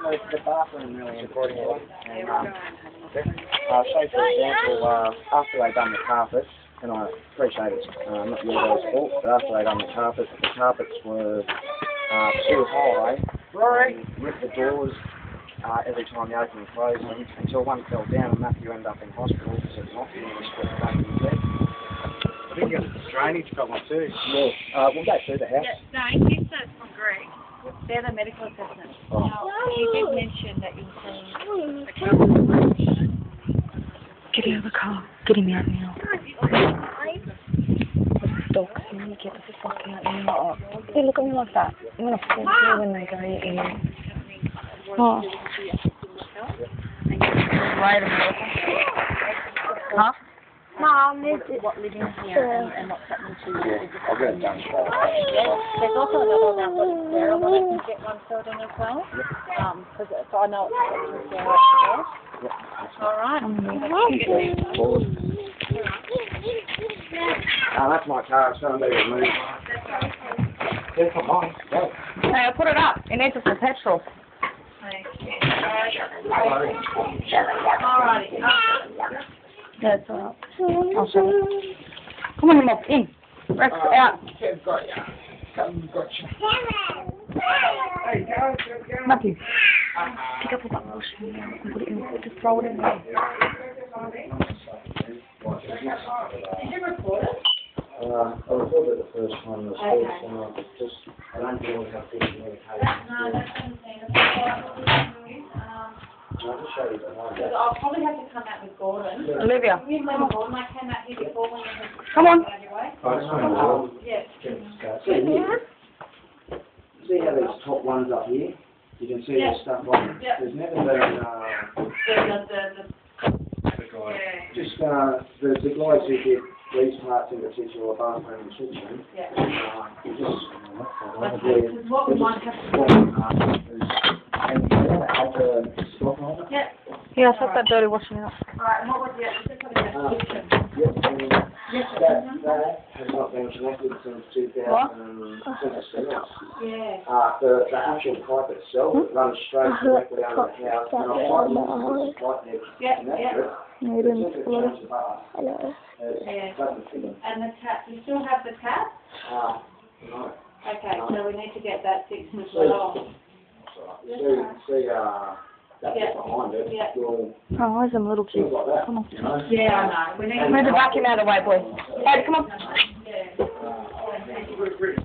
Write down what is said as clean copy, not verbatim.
the bathroom really important. And, say for example, after they've done the carpet, and I appreciate it's not your guys' fault, but after they've done the carpets were too high. Rory ripped the doors every time you open and close them until one fell down and Matthew ended up in hospital because it knocked him in the split back in his head. I think you got a drainage problem too. Yeah. We'll go through the house. Yeah, no, he said from Greg. They're the medical assistants. Oh. Now, he did mention that you were saying get out of the car. Get him out now. Dog, can you get the fuck out now? Hey, look at me like that. I'm gonna fall you when they go in. Oh. Right a minute. Huh? Mom, what living here and what's happening to you. Yeah, I'll get it done. There's also another around the Sarah one. I can get one filled in as well. Because I know it's Sarah as well. All right. That's my car. It's going to be removed. Yeah, come on. Go. Hey, I put it up. It needs some petrol. All righty. Yeah, it's alright. I'll show you. Come on, Mop, in. Rex, out. Matthew. Pick up all that washing now and put it in. Just throw it in there. Did you record it? I recorded it the first time in the school, so I don't really have to communicate. No, that's understandable. I'll just show you behind that. I'll probably have to come out with Gordon. Olivia. You remember Gordon? I came out here before when you were come on. Yes. See how these top ones up here? You can see the stuff on them. There's never been just the guys who did these parts in particular, bathroom and kitchen. Because what we might have to do. Yeah, I'll take that dirty washing out. Alright, and what was the kitchen? That has not been connected since 2006. Yeah. The actual pipe itself runs straight directly under the house, and I'll find the pipe there connected. Hello. And the tap, you still have the tap? No. Okay, so we need to get that fixed as well. See, that's behind it. Oh, where's them little kids? Come on. Yeah, I know. We need to move the vacuum out of the way, boys. Hey, come on. Yeah.